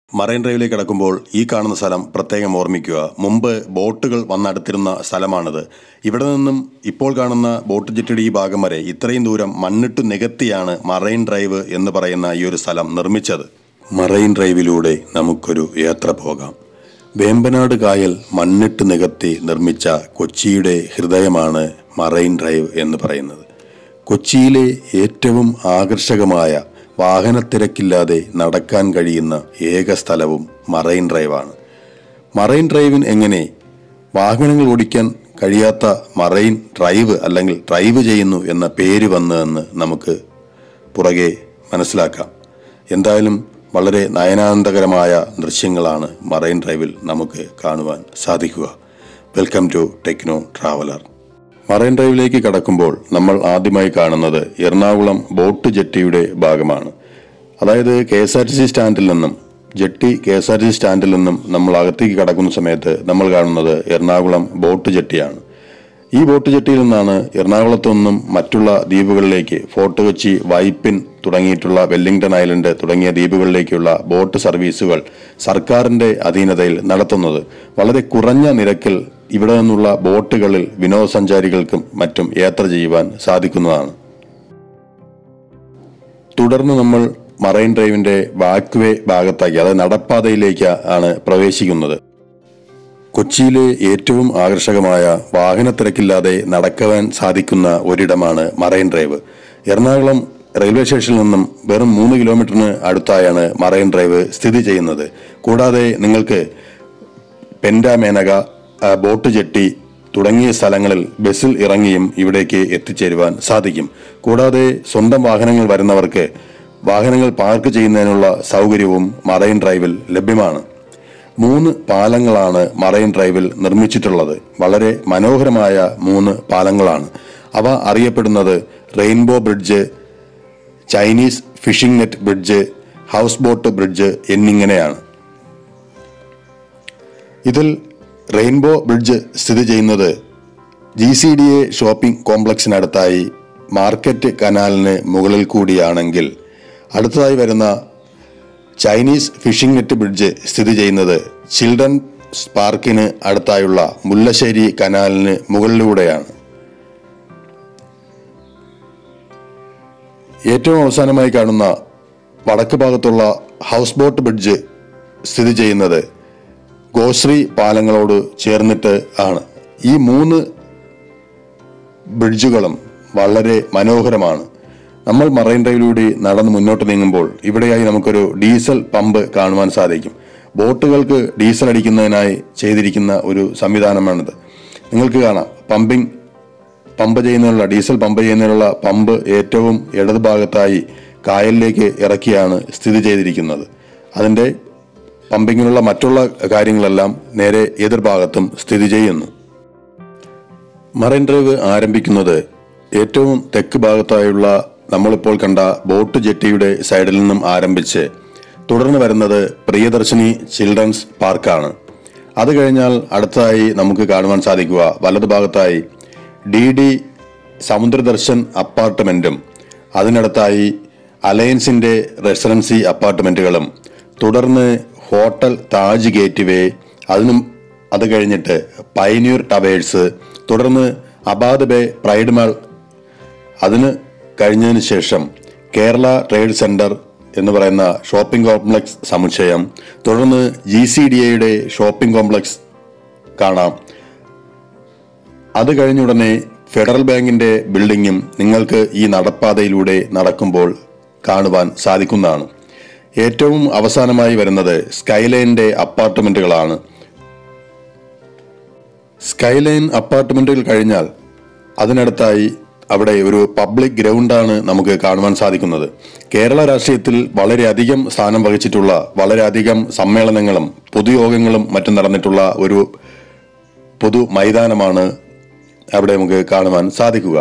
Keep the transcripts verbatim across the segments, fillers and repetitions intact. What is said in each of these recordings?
Marine ഡ്രൈവിലേക്ക് കടക്കുമ്പോൾ ഈ കാണുന്ന സ്ഥലം പ്രത്യേകം ഓർമ്മിക്കുക. മുമ്പ് ബോട്ടുകൾ വന്നടുത്തിരുന്ന സ്ഥലമാണിത്. ഇവിടെ നിന്നും ഇപ്പോൾ കാണുന്ന ബോട്ട് ജെട്ടിയുടെ ഈ ഭാഗം വരെ ഇത്രയും ദൂരം മണ്ണിട്ട് നികത്തിയാണ് മറൈൻ ഡ്രൈവ് എന്ന് പറയുന്ന ഈ ഒരു സ്ഥലം നിർമ്മിച്ചത്. മറൈൻ ഡ്രൈവിലൂടെ നമുക്കൊരു യാത്ര പോകാം. വേമ്പനാട് കായൽ മണ്ണിട്ട് നികത്തി നിർമ്മിച്ച കൊച്ചിയുടെ ഹൃദയമാണ് മറൈൻ ഡ്രൈവ് എന്ന് പറയുന്നത്. കൊച്ചിയിലെ ഏറ്റവും ആകർഷകമായ വാഹനത്തിരക്കില്ലാതെ നടക്കാൻ കഴിയുന്ന ഏക സ്ഥലവും മറൈൻ ഡ്രൈവാണ്. മറൈൻ ഡ്രൈവിന് എങ്ങനെ വാഹനങ്ങൾ ഓടിക്കാൻ കഴിയാത്ത മറൈൻ ഡ്രൈവ് അല്ലെങ്കിൽ ഡ്രൈവ് ചെയ്യുന്നു എന്ന പേര് വന്നതെന്ന് നമുക്ക് പുറകെ മനസ്സിലാക്കാം. എന്തായാലും വളരെ നയനാനന്ദകരമായ ദൃശ്യങ്ങളാണ് മറൈൻ ഡ്രൈവിൽ നമുക്ക് കാണുവാൻ സാധിക്കുക. Welcome to Techno Traveller. Marine ഡ്രൈവിലേക്ക് കടക്കുമ്പോൾ നമ്മൾ ആദ്യമായി കാണുന്നത് എറണാകുളം ബോട്ട് ജെട്ടിയുടെ ഭാഗമാണ്. അതായത് K S R T C സ്റ്റാൻഡിൽ നിന്നും jetty K S R T C സ്റ്റാൻഡിൽ നിന്നും നമ്മൾ അകത്തേക്ക് കടക്കുന്ന സമയത്ത് നമ്മൾ കാണുന്നത് എറണാകുളം ബോട്ട് ജെട്ടിയാണ്. ഈ ബോട്ട് ജെട്ടിയിൽ നിന്നാണ് എറണാകുളത്തു നിന്നും മറ്റുള്ള ദ്വീപുകളിലേക്ക് ഫോർട്ട് കൊച്ചി, വൈപ്പിൻ തുടങ്ങിയിട്ടുള്ള വെല്ലിംഗ്ടൺ ഐലൻഡ് തുടങ്ങിയ ദ്വീപുകളിലേക്കുള്ള ബോട്ട് സർവീസുകൾ സർക്കാരിന്റെ അധീനതയിൽ നടത്തുന്നത്. വളരെ കുറഞ്ഞ നിരക്കിൽ ഇവിടെ നിന്നുള്ള ബോട്ടുകളിൽ വിനോദസഞ്ചാരികൾക്കും മറ്റും യാത്ര ചെയ്യുവാൻ സാധിക്കുന്നതാണ്. തുടർന്ന് നമ്മൾ മറൈൻ ഡ്രൈവിന്റെ വാക്വേ ഭാഗത്താക്കി, അതായത് നടപ്പാതയിലേക്ക് ആണ് പ്രവേശിക്കുന്നത്. കൊച്ചിയിലെ ഏറ്റവും ആകർഷകമായ വാഹനത്തിരക്കില്ലാതെ നടക്കുവാൻ സാധിക്കുന്ന ഒരിടമാണ് മറൈൻ ഡ്രൈവ്. എറണാകുളം റെയിൽവേ സ്റ്റേഷനിൽ നിന്നും വെറും മൂന്ന് കിലോമീറ്ററിന് അടുത്തായാണ് മറൈൻ ഡ്രൈവ് സ്ഥിതി ചെയ്യുന്നത്. കൂടാതെ നിങ്ങൾക്ക് പെൻഡാമേനക, ബോട്ട് ജെട്ടി തുടങ്ങിയ സ്ഥലങ്ങളിൽ ബസ്സിൽ ഇറങ്ങിയും ഇവിടേക്ക് എത്തിച്ചേരുവാൻ സാധിക്കും. കൂടാതെ സ്വന്തം വാഹനങ്ങൾ വരുന്നവർക്ക് വാഹനങ്ങൾ പാർക്ക് ചെയ്യുന്നതിനുള്ള സൗകര്യവും മറൈൻ ഡ്രൈവിൽ ലഭ്യമാണ്. മൂന്ന് പാലങ്ങളാണ് മറൈൻ ഡ്രൈവിൽ നിർമ്മിച്ചിട്ടുള്ളത്. വളരെ മനോഹരമായ മൂന്ന് പാലങ്ങളാണ്. അവ അറിയപ്പെടുന്നത് rainbow bridge, Chinese fishing net bridge, house boat bridge എന്നിങ്ങനെയാണ്. ഇതിൽ റെയിൻബോ ബ്രിഡ്ജ് സ്ഥിതി ചെയ്യുന്നത് G C D A shopping കോംപ്ലക്സിനടുത്തായി മാർക്കറ്റ് കനാലിന് മുകളിൽ കൂടിയാണെങ്കിൽ, അടുത്തതായി വരുന്ന ചൈനീസ് ഫിഷിംഗ് നെറ്റ് ബ്രിഡ്ജ് സ്ഥിതി ചെയ്യുന്നത് ചിൽഡ്രൻസ് പാർക്കിന് അടുത്തായുള്ള മുല്ലശ്ശേരി കനാലിന് മുകളിലൂടെയാണ്. ഏറ്റവും അവസാനമായി കാണുന്ന വടക്ക് ഭാഗത്തുള്ള ഹൗസ് ബോട്ട് ബ്രിഡ്ജ് സ്ഥിതി ചെയ്യുന്നത് ഗോശ്രീ പാലങ്ങളോട് ചേർന്നിട്ട് ആണ്. ഈ മൂന്ന് ബ്രിഡ്ജുകളും വളരെ മനോഹരമാണ്. നമ്മൾ മറൈൻ ഡ്രൈവിലൂടെ നടന്ന് മുന്നോട്ട് നീങ്ങുമ്പോൾ ഇവിടെയായി നമുക്കൊരു ഡീസൽ പമ്പ് കാണുവാൻ സാധിക്കും. ബോട്ടുകൾക്ക് ഡീസൽ അടിക്കുന്നതിനായി ചെയ്തിരിക്കുന്ന ഒരു സംവിധാനമാണിത്. നിങ്ങൾക്ക് കാണാം, പമ്പിംഗ് പമ്പ് ചെയ്യുന്നതിനുള്ള ഡീസൽ പമ്പ് ചെയ്യുന്നതിനുള്ള പമ്പ് ഏറ്റവും ഇടതുഭാഗത്തായി കായലിലേക്ക് ഇറക്കിയാണ് സ്ഥിതി ചെയ്തിരിക്കുന്നത്. അതിൻ്റെ പമ്പിങ്ങിനുള്ള മറ്റുള്ള കാര്യങ്ങളെല്ലാം നേരെ എതിർഭാഗത്തും സ്ഥിതി ചെയ്യുന്നു. മറൈൻ ഡ്രൈവ് ആരംഭിക്കുന്നത് ഏറ്റവും തെക്ക് ഭാഗത്തായുള്ള നമ്മളിപ്പോൾ കണ്ട ബോട്ട് ജെട്ടിയുടെ സൈഡിൽ നിന്നും ആരംഭിച്ച് തുടർന്ന് വരുന്നത് പ്രിയദർശിനി ചിൽഡ്രൻസ് പാർക്കാണ്. അത് കഴിഞ്ഞാൽ അടുത്തതായി നമുക്ക് കാണുവാൻ സാധിക്കുക വലതുഭാഗത്തായി ഡി ഡി സമുദ്രദർശൻ അപ്പാർട്ട്മെന്റും അതിനടുത്തായി അലയൻസിന്റെ റെസിഡൻസി അപ്പാർട്ട്മെന്റുകളും, തുടർന്ന് ഹോട്ടൽ താജ് ഗേറ്റ് വേ, അതിനും അത് കഴിഞ്ഞിട്ട് പൈനിയർ ടവേഴ്സ്, തുടർന്ന് അബാദ് ബേ പ്രൈഡ് മാൾ, അതിന് കഴിഞ്ഞതിന് ശേഷം കേരള ട്രേഡ് സെന്റർ എന്ന് പറയുന്ന ഷോപ്പിംഗ് കോംപ്ലക്സ് സമുച്ചയം, തുടർന്ന് ജി സി ഡി എയുടെ ഷോപ്പിംഗ് കോംപ്ലക്സ് കാണാം. അത് കഴിഞ്ഞുടനെ ഫെഡറൽ ബാങ്കിന്റെ ബിൽഡിങ്ങും നിങ്ങൾക്ക് ഈ നടപ്പാതയിലൂടെ നടക്കുമ്പോൾ കാണുവാൻ സാധിക്കുന്നതാണ്. ഏറ്റവും അവസാനമായി വരുന്നത് സ്കൈലൈനിന്റെ അപ്പാർട്ട്മെന്റുകളാണ്. സ്കൈലൈൻ അപ്പാർട്ട്മെന്റുകൾ കഴിഞ്ഞാൽ അതിനടുത്തായി അവിടെ ഒരു പബ്ലിക് ഗ്രൗണ്ടാണ് നമുക്ക് കാണുവാൻ സാധിക്കുന്നത്. കേരള രാഷ്ട്രീയത്തിൽ വളരെയധികം സ്ഥാനം വഹിച്ചിട്ടുള്ള, വളരെയധികം സമ്മേളനങ്ങളും പൊതുയോഗങ്ങളും മറ്റും നടന്നിട്ടുള്ള ഒരു പൊതു മൈതാനമാണ് അവിടെ നമുക്ക് കാണുവാൻ സാധിക്കുക.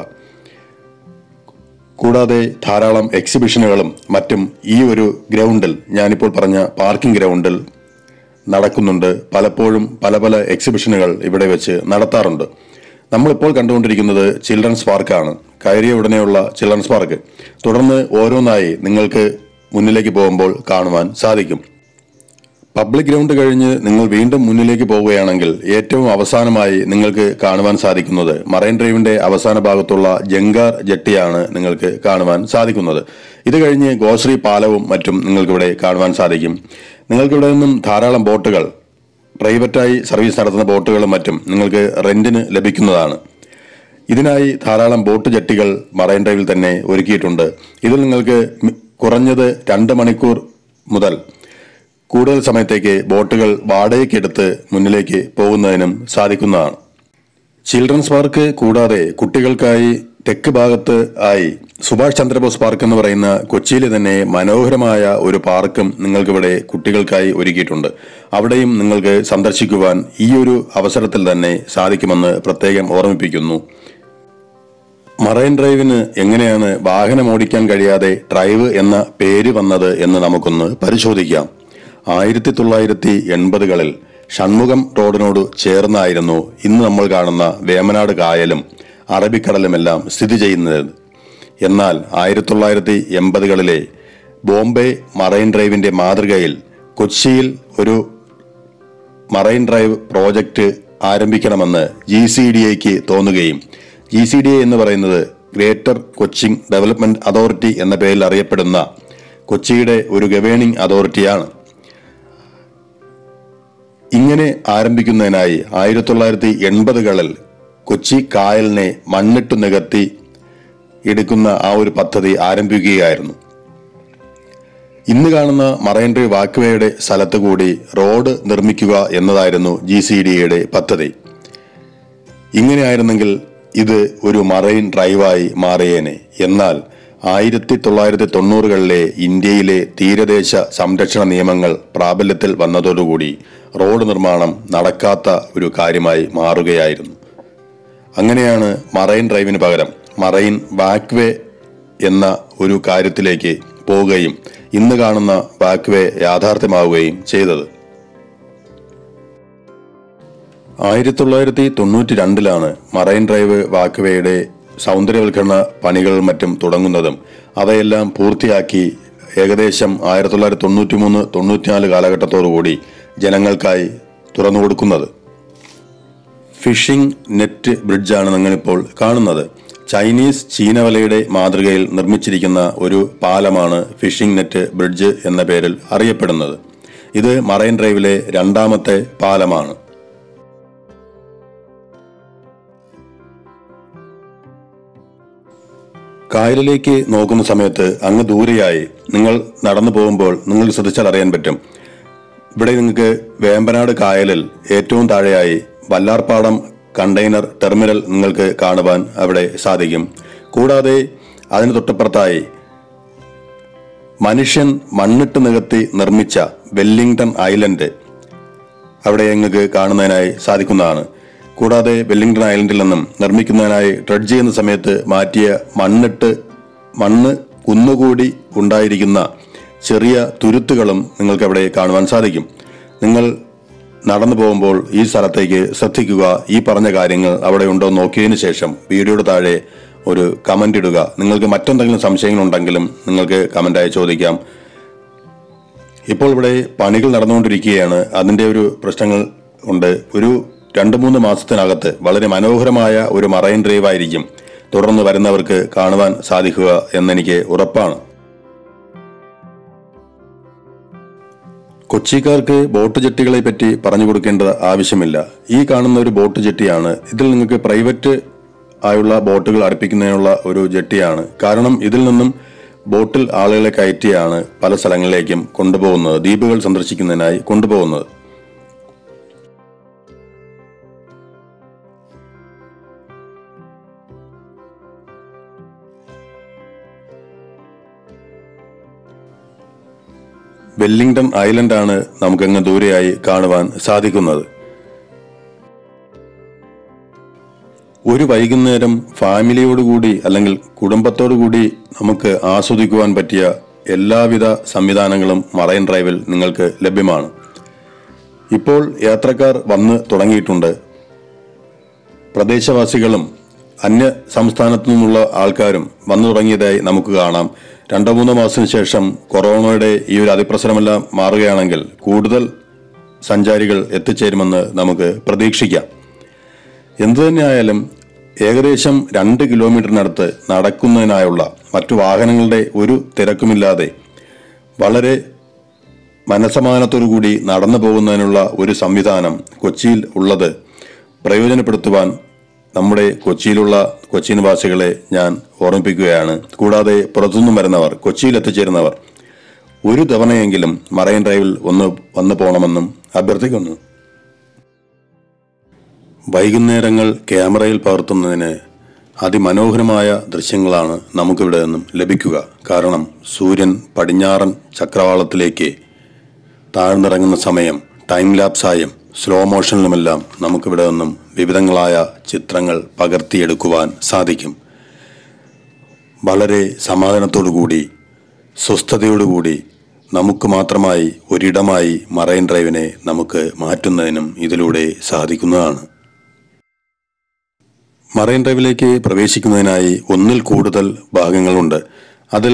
കൂടാതെ ധാരാളം എക്സിബിഷനുകളും മറ്റും ഈ ഒരു ഗ്രൗണ്ടിൽ, ഞാനിപ്പോൾ പറഞ്ഞ പാർക്കിംഗ് ഗ്രൗണ്ടിൽ നടക്കുന്നുണ്ട്. പലപ്പോഴും പല പല എക്സിബിഷനുകൾ ഇവിടെ വെച്ച് നടത്താറുണ്ട്. നമ്മളിപ്പോൾ കണ്ടുകൊണ്ടിരിക്കുന്നത് ചിൽഡ്രൻസ് പാർക്കാണ്. കയറിയ ഉടനെയുള്ള ചിൽഡ്രൻസ് പാർക്ക്. തുടർന്ന് ഓരോന്നായി നിങ്ങൾക്ക് മുന്നിലേക്ക് പോകുമ്പോൾ കാണുവാൻ സാധിക്കും. പബ്ലിക് ഗ്രൗണ്ട് കഴിഞ്ഞ് നിങ്ങൾ വീണ്ടും മുന്നിലേക്ക് പോവുകയാണെങ്കിൽ ഏറ്റവും അവസാനമായി നിങ്ങൾക്ക് കാണുവാൻ സാധിക്കുന്നത് മറൈൻ ഡ്രൈവിന്റെ അവസാന ഭാഗത്തുള്ള ജങ്കാർ ജെട്ടിയാണ് നിങ്ങൾക്ക് കാണുവാൻ സാധിക്കുന്നത്. ഇത് കഴിഞ്ഞ് ഗോശ്രീ പാലവും മറ്റും നിങ്ങൾക്കിവിടെ കാണുവാൻ സാധിക്കും. നിങ്ങൾക്കിവിടെ നിന്നും ധാരാളം ബോട്ടുകൾ, പ്രൈവറ്റായി സർവീസ് നടത്തുന്ന ബോട്ടുകളും മറ്റും നിങ്ങൾക്ക് റെന്റിന് ലഭിക്കുന്നതാണ്. ഇതിനായി ധാരാളം ബോട്ട് ജെട്ടികൾ മറൈൻ ഡ്രൈവിൽ തന്നെ ഒരുക്കിയിട്ടുണ്ട്. ഇതിൽ നിങ്ങൾക്ക് കുറഞ്ഞത് രണ്ട് മണിക്കൂർ മുതൽ കൂടുതൽ സമയത്തേക്ക് ബോട്ടുകൾ വാടകയ്ക്കെടുത്ത് മുന്നിലേക്ക് പോകുന്നതിനും സാധിക്കുന്നതാണ്. ചിൽഡ്രൻസ് പാർക്ക് കൂടാതെ കുട്ടികൾക്കായി തെക്ക് ഭാഗത്ത് ആയി സുഭാഷ് ചന്ദ്രബോസ് പാർക്ക് എന്ന് പറയുന്ന കൊച്ചിയിലെ തന്നെ മനോഹരമായ ഒരു പാർക്കും നിങ്ങൾക്കിവിടെ കുട്ടികൾക്കായി ഒരുക്കിയിട്ടുണ്ട്. അവിടെയും നിങ്ങൾക്ക് സന്ദർശിക്കുവാൻ ഈ ഒരു അവസരത്തിൽ തന്നെ സാധിക്കുമെന്ന് പ്രത്യേകം ഓർമ്മിപ്പിക്കുന്നു. മറൈൻ ഡ്രൈവിന് എങ്ങനെയാണ് വാഹനം ഓടിക്കാൻ കഴിയാതെ ഡ്രൈവ് എന്ന പേര് വന്നത് എന്ന് നമുക്കൊന്ന് പരിശോധിക്കാം. ആയിരത്തി തൊള്ളായിരത്തി എൺപതുകളിൽ ഷൺമുഖം റോഡിനോട് ചേർന്നായിരുന്നു ഇന്ന് നമ്മൾ കാണുന്ന വേമനാട് കായലും അറബിക്കടലുമെല്ലാം സ്ഥിതി ചെയ്യുന്നത്. എന്നാൽ ആയിരത്തി തൊള്ളായിരത്തി എൺപതുകളിലെ ബോംബെ മറൈൻ ഡ്രൈവിന്റെ മാതൃകയിൽ കൊച്ചിയിൽ ഒരു മറൈൻ ഡ്രൈവ് പ്രോജക്റ്റ് ആരംഭിക്കണമെന്ന് ജി സി ഡി എക്ക് തോന്നുകയും ജി സി ഡി എ എന്ന് പറയുന്നത് ഗ്രേറ്റർ കൊച്ചിൻ ഡെവലപ്മെന്റ് അതോറിറ്റി എന്ന പേരിൽ അറിയപ്പെടുന്ന കൊച്ചിയുടെ ഒരു ഗവേണിംഗ് അതോറിറ്റിയാണ്. ഇങ്ങനെ ആരംഭിക്കുന്നതിനായി ആയിരത്തി തൊള്ളായിരത്തി എൺപതുകളിൽ കൊച്ചി കായലിനെ മണ്ണിട്ട് നികത്തി എടുക്കുന്ന ആ ഒരു പദ്ധതി ആരംഭിക്കുകയായിരുന്നു. ഇന്ന് കാണുന്ന മറൈൻ ഡ്രൈവ് വാക്ക്വേയുടെ സ്ഥലത്ത് കൂടി റോഡ് നിർമ്മിക്കുക എന്നതായിരുന്നു ജി സി ഡി എയുടെ പദ്ധതി. ഇങ്ങനെയായിരുന്നെങ്കിൽ ഇത് ഒരു മറൈൻ ഡ്രൈവായി മാറിയേനെ. എന്നാൽ ആയിരത്തി തൊള്ളായിരത്തി തൊണ്ണൂറുകളിലെ ഇന്ത്യയിലെ തീരദേശ സംരക്ഷണ നിയമങ്ങൾ പ്രാബല്യത്തിൽ വന്നതോടുകൂടി റോഡ് നിർമ്മാണം നടക്കാത്ത ഒരു കാര്യമായി മാറുകയായിരുന്നു. അങ്ങനെയാണ് മറൈൻ ഡ്രൈവിന് പകരം മറൈൻ വാക്ക്വേ എന്ന ഒരു കാര്യത്തിലേക്ക് പോവുകയും ഇന്ന് കാണുന്ന വാക്ക്വേ യാഥാർത്ഥ്യമാവുകയും ചെയ്തത്. ആയിരത്തി തൊള്ളായിരത്തി തൊണ്ണൂറ്റി രണ്ടിലാണ് മറൈൻ ഡ്രൈവ് വാക്ക്വേയുടെ സൗന്ദര്യവൽക്കരണ പണികൾ മറ്റും തുടങ്ങുന്നതും അവയെല്ലാം പൂർത്തിയാക്കി ഏകദേശം ആയിരത്തി തൊള്ളായിരത്തി തൊണ്ണൂറ്റി മൂന്ന് തൊണ്ണൂറ്റിനാല് കാലഘട്ടത്തോടുകൂടി ജനങ്ങൾക്കായി തുറന്നു കൊടുക്കുന്നത്. ഫിഷിംഗ് നെറ്റ് ബ്രിഡ്ജാണ് നിങ്ങളിപ്പോൾ കാണുന്നത്. ചൈനീസ് ചീനവലയുടെ മാതൃകയിൽ നിർമ്മിച്ചിരിക്കുന്ന ഒരു പാലമാണ് ഫിഷിംഗ് നെറ്റ് ബ്രിഡ്ജ് എന്ന പേരിൽ അറിയപ്പെടുന്നത്. ഇത് മറൈൻ ഡ്രൈവിലെ രണ്ടാമത്തെ പാലമാണ്. കായലിലേക്ക് നോക്കുന്ന സമയത്ത് അങ്ങ് ദൂരെയായി നിങ്ങൾ നടന്നു പോകുമ്പോൾ നിങ്ങൾക്ക് ശ്രദ്ധിച്ചാൽ അറിയാൻ പറ്റും. ഇവിടെ നിങ്ങൾക്ക് വേമ്പനാട് കായലിൽ ഏറ്റവും താഴെയായി വല്ലാർപാടം കണ്ടെയ്നർ ടെർമിനൽ നിങ്ങൾക്ക് കാണുവാൻ അവിടെ സാധിക്കും. കൂടാതെ അതിന് തൊട്ടപ്പുറത്തായി മനുഷ്യൻ മണ്ണിട്ട് നികത്തി നിർമ്മിച്ച വെല്ലിംഗ്ടൺ ഐലൻഡ് അവിടെ നിങ്ങൾക്ക് കാണുന്നതിനായി സാധിക്കുന്നതാണ്. കൂടാതെ വെല്ലിംഗ്ടൺ ഐലൻഡിൽ നിന്നും നിർമ്മിക്കുന്നതിനായി ഡ്രഡ്ജ് ചെയ്യുന്ന സമയത്ത് മാറ്റിയ മണ്ണിട്ട് മണ്ണ് കുന്നുകൂടി ഉണ്ടായിരിക്കുന്ന ചെറിയ തുരുത്തുകളും നിങ്ങൾക്ക് അവിടെ കാണുവാൻ സാധിക്കും. നിങ്ങൾ നടന്നു പോകുമ്പോൾ ഈ സ്ഥലത്തേക്ക് ശ്രദ്ധിക്കുക. ഈ പറഞ്ഞ കാര്യങ്ങൾ അവിടെ ഉണ്ടോ നോക്കിയതിനു ശേഷം വീഡിയോയുടെ താഴെ ഒരു കമന്റ് ഇടുക. നിങ്ങൾക്ക് മറ്റെന്തെങ്കിലും സംശയങ്ങളുണ്ടെങ്കിലും നിങ്ങൾക്ക് കമന്റായി ചോദിക്കാം. ഇപ്പോൾ ഇവിടെ പണികൾ നടന്നുകൊണ്ടിരിക്കുകയാണ്. അതിൻ്റെ ഒരു പ്രശ്നങ്ങൾ ഉണ്ട്. ഒരു രണ്ട് മൂന്ന് മാസത്തിനകത്ത് വളരെ മനോഹരമായ ഒരു മറൈൻ ഡ്രൈവ് ആയിരിക്കും തുടർന്ന് വരുന്നവർക്ക് കാണുവാൻ സാധിക്കുക എന്നെനിക്ക് ഉറപ്പാണ്. കൊച്ചിക്കാർക്ക് ബോട്ട് ജെട്ടികളെ പറ്റി പറഞ്ഞു കൊടുക്കേണ്ട ആവശ്യമില്ല. ഈ കാണുന്ന ഒരു ബോട്ട് ജെട്ടിയാണ്. ഇതിൽ നിങ്ങൾക്ക് പ്രൈവറ്റ് ആയുള്ള ബോട്ടുകൾ അടുപ്പിക്കുന്നതിനുള്ള ഒരു ജെട്ടിയാണ്. കാരണം ഇതിൽ നിന്നും ബോട്ടിൽ ആളുകളെ കയറ്റിയാണ് പല സ്ഥലങ്ങളിലേക്കും കൊണ്ടുപോകുന്നത്, ദ്വീപുകൾ സന്ദർശിക്കുന്നതിനായി കൊണ്ടുപോകുന്നത്. വെല്ലിംഗ്ടൺ ഐലൻഡാണ് നമുക്കങ്ങ് ദൂരെയായി കാണുവാൻ സാധിക്കുന്നത്. ഒരു വൈകുന്നേരം ഫാമിലിയോടുകൂടി അല്ലെങ്കിൽ കുടുംബത്തോടുകൂടി നമുക്ക് ആസ്വദിക്കുവാൻ പറ്റിയ എല്ലാവിധ സംവിധാനങ്ങളും മറൈൻ ഡ്രൈവിൽ നിങ്ങൾക്ക് ലഭ്യമാണ്. ഇപ്പോൾ യാത്രക്കാർ വന്ന് തുടങ്ങിയിട്ടുണ്ട്. പ്രദേശവാസികളും അന്യ സംസ്ഥാനത്തു നിന്നുള്ള ആൾക്കാരും വന്നു തുടങ്ങിയതായി നമുക്ക് കാണാം. രണ്ടോ മൂന്നോ മാസത്തിന് ശേഷം കൊറോണയുടെ ഈ ഒരു അതിപ്രസരമെല്ലാം മാറുകയാണെങ്കിൽ കൂടുതൽ സഞ്ചാരികൾ എത്തിച്ചേരുമെന്ന് നമുക്ക് പ്രതീക്ഷിക്കാം. എന്തുതന്നെയായാലും ഏകദേശം രണ്ട് കിലോമീറ്ററിനടുത്ത് നടക്കുന്നതിനായുള്ള മറ്റു വാഹനങ്ങളുടെ ഒരു തിരക്കുമില്ലാതെ വളരെ മനസമാധാനത്തോടുകൂടി നടന്നു പോകുന്നതിനുള്ള ഒരു സംവിധാനം കൊച്ചിയിൽ ഉള്ളത് പ്രയോജനപ്പെടുത്തുവാൻ നമ്മുടെ കൊച്ചിയിലുള്ള കൊച്ചി നിവാസികളെ ഞാൻ ഓർമ്മിപ്പിക്കുകയാണ്. കൂടാതെ പുറത്തുനിന്നും വരുന്നവർ, കൊച്ചിയിൽ എത്തിച്ചേരുന്നവർ ഒരു തവണയെങ്കിലും മറൈൻ ഡ്രൈവിൽ ഒന്ന് വന്നു പോകണമെന്നും അഭ്യർത്ഥിക്കുന്നു. വൈകുന്നേരങ്ങൾ ക്യാമറയിൽ പകർത്തുന്നതിന് അതിമനോഹരമായ ദൃശ്യങ്ങളാണ് നമുക്കിവിടെ നിന്നും ലഭിക്കുക. കാരണം സൂര്യൻ പടിഞ്ഞാറൻ ചക്രവാളത്തിലേക്ക് താഴ്ന്നിറങ്ങുന്ന സമയം ടൈം ലാപ്സായും സ്ലോ മോഷനിലുമെല്ലാം നമുക്കിവിടെ നിന്നും വിവിധങ്ങളായ ചിത്രങ്ങൾ പകർത്തിയെടുക്കുവാൻ സാധിക്കും. വളരെ സമാധാനത്തോടുകൂടി സ്വസ്ഥതയോടുകൂടി നമുക്ക് മാത്രമായി ഒരിടമായി മറൈൻ ഡ്രൈവിനെ നമുക്ക് മാറ്റുന്നതിനും ഇതിലൂടെ സാധിക്കുന്നതാണ്. മറൈൻ ഡ്രൈവിലേക്ക് പ്രവേശിക്കുന്നതിനായി ഒന്നിൽ കൂടുതൽ ഭാഗങ്ങളുണ്ട്. അതിൽ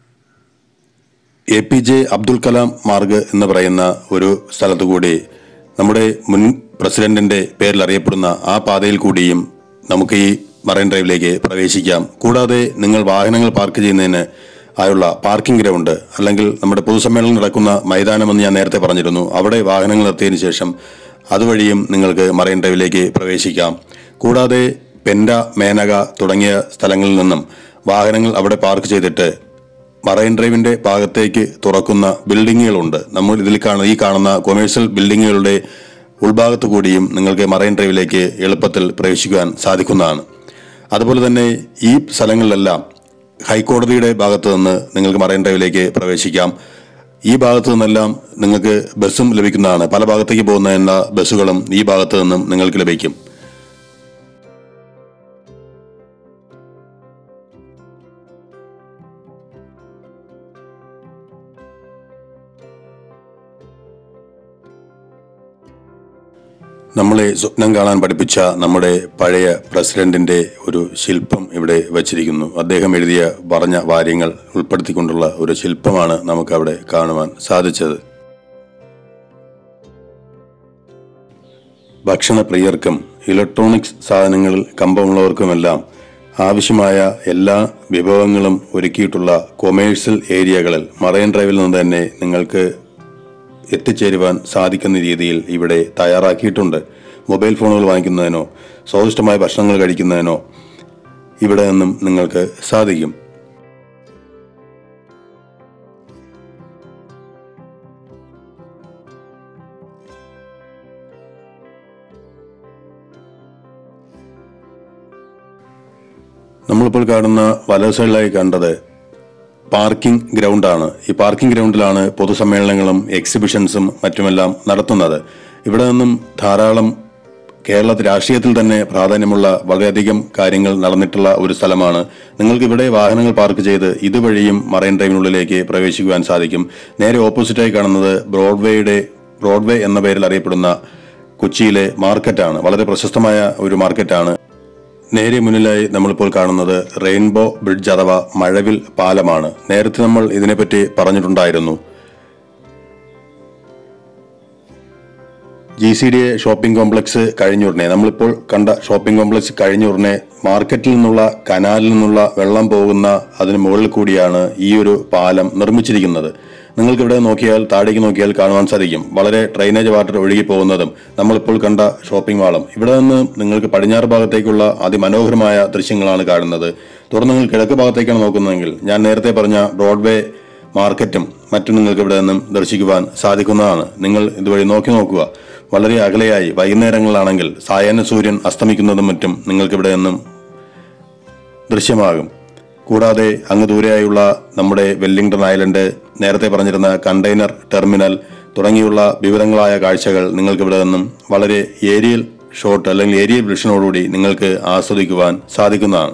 A P J Abdul Kalam Marg എന്ന് പറയുന്ന ഒരു സ്ഥലത്തു കൂടി നമ്മുടെ മുൻ പ്രസിഡന്റിന്റെ പേരിൽ അറിയപ്പെടുന്ന ആ പാതയിൽ കൂടിയും നമുക്ക് ഈ മറൈൻ ഡ്രൈവിലേക്ക് പ്രവേശിക്കാം. കൂടാതെ നിങ്ങൾ വാഹനങ്ങൾ പാർക്ക് ചെയ്യുന്നതിന് ആയുള്ള പാർക്കിംഗ് ഗ്രൗണ്ട് അല്ലെങ്കിൽ നമ്മുടെ പൊതുസമ്മേളനം നടക്കുന്ന മൈതാനമെന്ന് ഞാൻ നേരത്തെ പറഞ്ഞിരുന്നു. അവിടെ വാഹനങ്ങൾ നിർത്തിയതിനു ശേഷം അതുവഴിയും നിങ്ങൾക്ക് മറൈൻ ഡ്രൈവിലേക്ക് പ്രവേശിക്കാം. കൂടാതെ പെൻഡ, മേനക തുടങ്ങിയ സ്ഥലങ്ങളിൽ നിന്നും വാഹനങ്ങൾ അവിടെ പാർക്ക് ചെയ്തിട്ട് മറൈൻ ഡ്രൈവിന്റെ ഭാഗത്തേക്ക് തുറക്കുന്ന ബിൽഡിങ്ങുകളുണ്ട്. നമ്മൾ ഇതിൽ കാണുന്ന ഈ കാണുന്ന കൊമേഴ്ഷ്യൽ ബിൽഡിങ്ങുകളുടെ ഉൾഭാഗത്തു കൂടിയും നിങ്ങൾക്ക് മറൈൻ ഡ്രൈവിലേക്ക് എളുപ്പത്തിൽ പ്രവേശിക്കുവാൻ സാധിക്കുന്നതാണ്. അതുപോലെ തന്നെ ഈ സ്ഥലങ്ങളിലെല്ലാം ഹൈക്കോടതിയുടെ ഭാഗത്തു നിന്ന് നിങ്ങൾക്ക് മറൈൻ ഡ്രൈവിലേക്ക് പ്രവേശിക്കാം. ഈ ഭാഗത്തു നിന്നെല്ലാം നിങ്ങൾക്ക് ബസ്സും ലഭിക്കുന്നതാണ്. പല ഭാഗത്തേക്ക് പോകുന്ന എല്ലാ ബസ്സുകളും ഈ ഭാഗത്തു നിന്നും നിങ്ങൾക്ക് ലഭിക്കും. നമ്മളെ സ്വപ്നം കാണാൻ പഠിപ്പിച്ച നമ്മുടെ പഴയ പ്രസിഡന്റിന്റെ ഒരു ശില്പം ഇവിടെ വച്ചിരിക്കുന്നു. അദ്ദേഹം എഴുതിയ പറഞ്ഞ കാര്യങ്ങൾ ഉൾപ്പെടുത്തിക്കൊണ്ടുള്ള ഒരു ശില്പമാണ് നമുക്ക് അവിടെ കാണുവാൻ സാധിച്ചത്. ഭക്ഷണപ്രിയർക്കും ഇലക്ട്രോണിക്സ് സാധനങ്ങളിൽ കമ്പമുള്ളവർക്കുമെല്ലാം ആവശ്യമായ എല്ലാ വിഭവങ്ങളും ഒരുക്കിയിട്ടുള്ള കൊമേഴ്സ്യൽ ഏരിയകളിൽ മറൈൻ ഡ്രൈവിൽ നിന്ന് തന്നെ നിങ്ങൾക്ക് എത്തിച്ചേരുവാൻ സാധിക്കുന്ന രീതിയിൽ ഇവിടെ തയ്യാറാക്കിയിട്ടുണ്ട്. മൊബൈൽ ഫോണുകൾ വാങ്ങിക്കുന്നതിനോ സ്വാദിഷ്ടമായ ഭക്ഷണങ്ങൾ കഴിക്കുന്നതിനോ ഇവിടെ നിന്നും നിങ്ങൾക്ക് സാധിക്കും. നമ്മളിപ്പോൾ കാണുന്ന വലത് സൈഡിലായി കണ്ടത് പാർക്കിംഗ് ഗ്രൗണ്ടാണ്. ഈ പാർക്കിംഗ് ഗ്രൗണ്ടിലാണ് പൊതുസമ്മേളനങ്ങളും എക്സിബിഷൻസും മറ്റുമെല്ലാം നടത്തുന്നത്. ഇവിടെ നിന്നും ധാരാളം കേരള രാഷ്ട്രീയത്തിൽ തന്നെ പ്രാധാന്യമുള്ള വളരെയധികം കാര്യങ്ങൾ നടന്നിട്ടുള്ള ഒരു സ്ഥലമാണ്. നിങ്ങൾക്ക് ഇവിടെ വാഹനങ്ങൾ പാർക്ക് ചെയ്ത് ഇതുവഴിയും മറൈൻ ഡ്രൈവിനുള്ളിലേക്ക് പ്രവേശിക്കുവാൻ സാധിക്കും. നേരെ ഓപ്പോസിറ്റായി കാണുന്നത് ബ്രോഡ്വേയുടെ ബ്രോഡ്വേ എന്ന പേരിൽ അറിയപ്പെടുന്ന കൊച്ചിയിലെ മാർക്കറ്റാണ്. വളരെ പ്രശസ്തമായ ഒരു മാർക്കറ്റാണ്. നേരെ മുന്നിലായി നമ്മളിപ്പോൾ കാണുന്നത് റെയിൻബോ ബ്രിഡ്ജ് അഥവാ മഴവിൽ പാലമാണ്. നേരത്തെ നമ്മൾ ഇതിനെപ്പറ്റി പറഞ്ഞിട്ടുണ്ടായിരുന്നു. G C D A shopping complex കഴിഞ്ഞുടനെ നമ്മളിപ്പോൾ കണ്ട ഷോപ്പിംഗ് കോംപ്ലക്സ് കഴിഞ്ഞുടനെ മാർക്കറ്റിൽ നിന്നുള്ള കനാലിൽ നിന്നുള്ള വെള്ളം പോകുന്ന അതിന് മുകളിൽ കൂടിയാണ് ഈ ഒരു പാലം നിർമ്മിച്ചിരിക്കുന്നത്. നിങ്ങൾക്ക് ഇവിടെ നോക്കിയാൽ താഴേക്ക് നോക്കിയാൽ കാണുവാൻ സാധിക്കും വളരെ ഡ്രെയിനേജ് വാട്ടർ ഒഴുകി പോകുന്നതും നമ്മളിപ്പോൾ കണ്ട ഷോപ്പിംഗ് മാളും. ഇവിടെ നിന്ന് നിങ്ങൾക്ക് പടിഞ്ഞാറ് ഭാഗത്തേക്കുള്ള അതിമനോഹരമായ ദൃശ്യങ്ങളാണ് കാണുന്നത്. തുടർന്ന് നിങ്ങൾ കിഴക്ക് ഭാഗത്തേക്കാണ് നോക്കുന്നതെങ്കിൽ ഞാൻ നേരത്തെ പറഞ്ഞ ബ്രോഡ്വേ മാർക്കറ്റും മറ്റും നിങ്ങൾക്ക് ഇവിടെ നിന്നും ദർശിക്കുവാൻ സാധിക്കുന്നതാണ്. നിങ്ങൾ ഇതുവഴി നോക്കി നോക്കുക. വളരെ അകലെയായി വൈകുന്നേരങ്ങളിലാണെങ്കിൽ സായാഹ്ന സൂര്യൻ അസ്തമിക്കുന്നതും മറ്റും നിങ്ങൾക്ക് ഇവിടെ നിന്നും ദൃശ്യമാകും. കൂടാതെ അങ്ങ് ദൂരെയായുള്ള നമ്മുടെ വെല്ലിംഗ്ടൺ ഐലൻഡ്, നേരത്തെ പറഞ്ഞിരുന്ന കണ്ടെയ്നർ ടെർമിനൽ തുടങ്ങിയുള്ള വിവിധങ്ങളായ കാഴ്ചകൾ നിങ്ങൾക്ക് ഇവിടെ നിന്നും വളരെ ഏരിയൽ ഷോട്ട് അല്ലെങ്കിൽ ഏരിയൽ വിഷനോടുകൂടി നിങ്ങൾക്ക് ആസ്വദിക്കുവാൻ സാധിക്കുന്നതാണ്.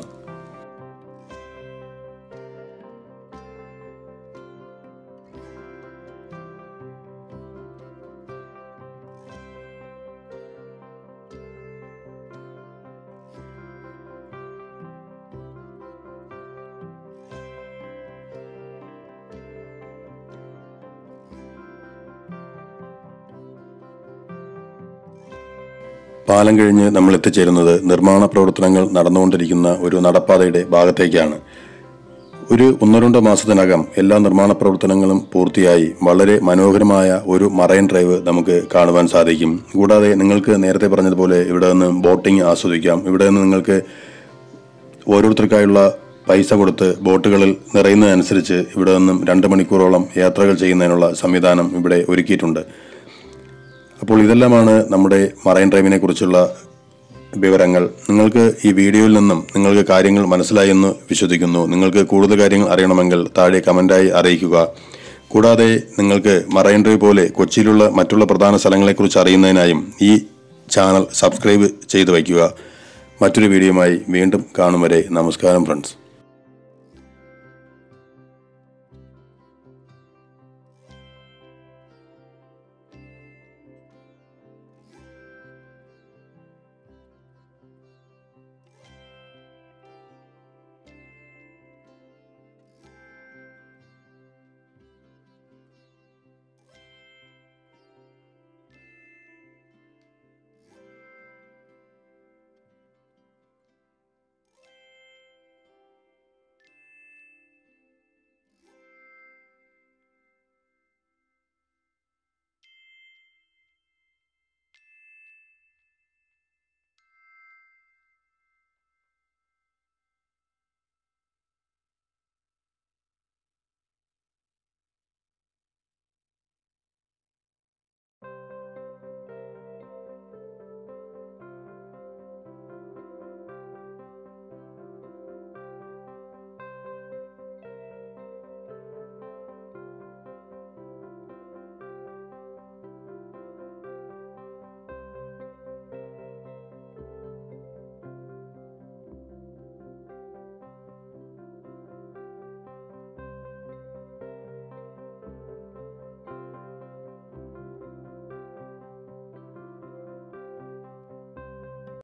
പാലം കഴിഞ്ഞ് നമ്മൾ എത്തിച്ചേരുന്നത് നിർമ്മാണ പ്രവർത്തനങ്ങൾ നടന്നുകൊണ്ടിരിക്കുന്ന ഒരു നടപ്പാതയുടെ ഭാഗത്തേക്കാണ്. ഒരു ഒന്നോ രണ്ടോ മാസത്തിനകം എല്ലാ നിർമ്മാണ പ്രവർത്തനങ്ങളും പൂർത്തിയായി വളരെ മനോഹരമായ ഒരു മറൈൻ ഡ്രൈവ് നമുക്ക് കാണുവാൻ സാധിക്കും. കൂടാതെ നിങ്ങൾക്ക് നേരത്തെ പറഞ്ഞതുപോലെ ഇവിടെ നിന്ന് ബോട്ടിംഗ് ആസ്വദിക്കാം. ഇവിടെ നിന്ന് നിങ്ങൾക്ക് ഓരോരുത്തർക്കായുള്ള പൈസ കൊടുത്ത് ബോട്ടുകളിൽ നിറയുന്നതനുസരിച്ച് ഇവിടെ നിന്നും രണ്ട് മണിക്കൂറോളം യാത്രകൾ ചെയ്യുന്നതിനുള്ള സംവിധാനം ഇവിടെ ഒരുക്കിയിട്ടുണ്ട്. അപ്പോൾ ഇതെല്ലാമാണ് നമ്മുടെ മറൈൻ ഡ്രൈവിനെ കുറിച്ചുള്ള വിവരങ്ങൾ. നിങ്ങൾക്ക് ഈ വീഡിയോയിൽ നിന്നും നിങ്ങൾക്ക് കാര്യങ്ങൾ മനസ്സിലായി എന്ന് വിശ്വസിക്കുന്നു. നിങ്ങൾക്ക് കൂടുതൽ കാര്യങ്ങൾ അറിയണമെങ്കിൽ താഴെ കമൻ്റായി അറിയിക്കുക. കൂടാതെ നിങ്ങൾക്ക് മറൈൻ ഡ്രൈവ് പോലെ കൊച്ചിയിലുള്ള മറ്റുള്ള പ്രധാന സ്ഥലങ്ങളെക്കുറിച്ച് അറിയുന്നതിനായും ഈ ചാനൽ സബ്സ്ക്രൈബ് ചെയ്ത് വയ്ക്കുക. മറ്റൊരു വീഡിയോയുമായി വീണ്ടും കാണും വരെ നമസ്കാരം ഫ്രണ്ട്സ്.